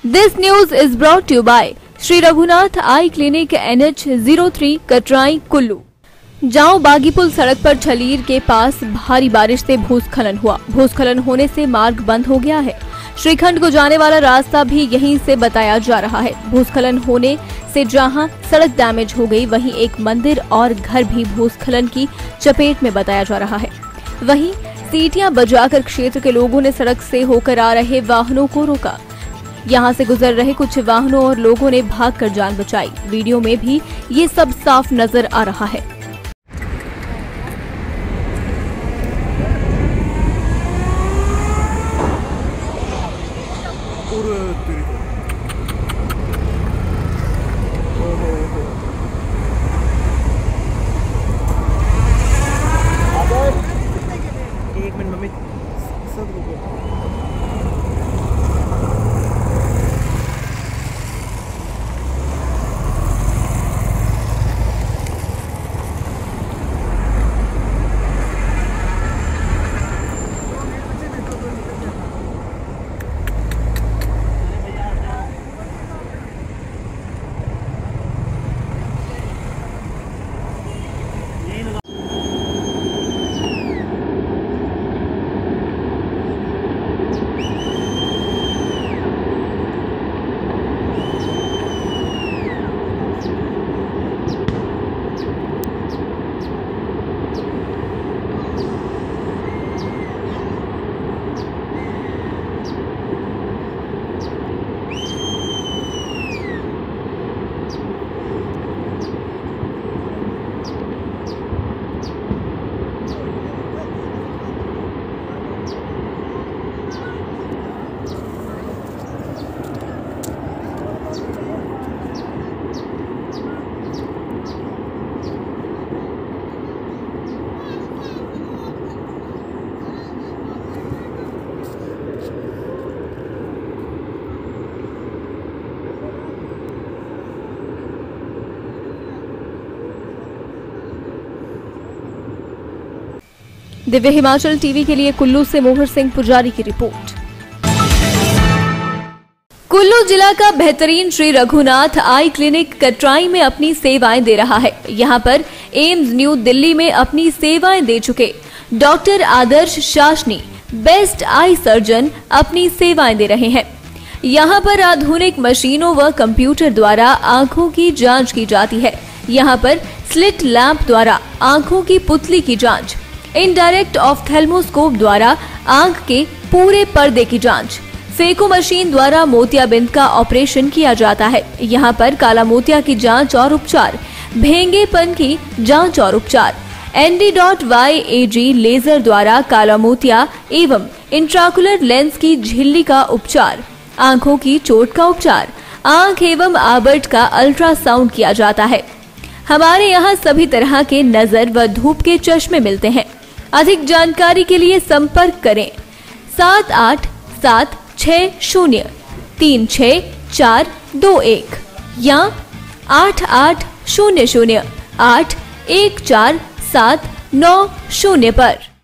This news is brought to you by Shri Raghunath eye clinic NH03 Katrai Kullu. जाओ बागीपुल सड़क पर छलीर के पास भारी बारिश से भूस्खलन हुआ। भूस्खलन होने से मार्ग बंद हो गया है। श्रीखंड को जाने वाला रास्ता भी यहीं से बताया जा रहा है। भूस्खलन होने से जहां सड़क डैमेज हो गई, वहीं एक मंदिर और घर भी भूस्खलन की चपेट में बताया जा रहा है। वहीं सीटियां बजाकर क्षेत्र के लोगों ने सड़क से होकर आ रहे वाहनों को रोका। यहां से गुजर रहे कुछ वाहनों और लोगों ने भागकर जान बचाई। वीडियो में भी ये सब साफ नजर आ रहा है। एक मिनट मम्मी सब दिव्य हिमाचल टीवी के लिए कुल्लू से मोहर सिंह पुजारी की रिपोर्ट। कुल्लू जिला का बेहतरीन श्री रघुनाथ आई क्लिनिक कटराई में अपनी सेवाएं दे रहा है। यहां पर एम्स न्यू दिल्ली में अपनी सेवाएं दे चुके doctor Adarsh Shasni best eye surgeon अपनी सेवाएं दे रहे हैं। यहां पर आधुनिक मशीनों व कंप्यूटर द्वारा आंखों की जांच की जाती है। यहां पर स्लिट लैंप द्वारा आंखों की पुतली की जांच, इनडायरेक्ट ऑफ्थेल्मोस्कोप द्वारा आंख के पूरे पर्दे की जांच, फेको मशीन द्वारा मोतियाबिंद का ऑपरेशन किया जाता है। यहाँ पर काला मोतिया की जांच और उपचार, भेंगेपन की जांच और उपचार, ND.YAG लेजर द्वारा काला मोतिया एवं इंट्राकुलर लेंस की झिल्ली का उपचार, आंखों की चोट का उपचार, आंख एवं आबर्ट का अल्ट्रासाउंड किया जाता है। हमारे यहाँ सभी तरह के नजर व धूप के चश्मे मिलते हैं। अधिक जानकारी के लिए संपर्क करें 7876036421 या 8800814790 पर।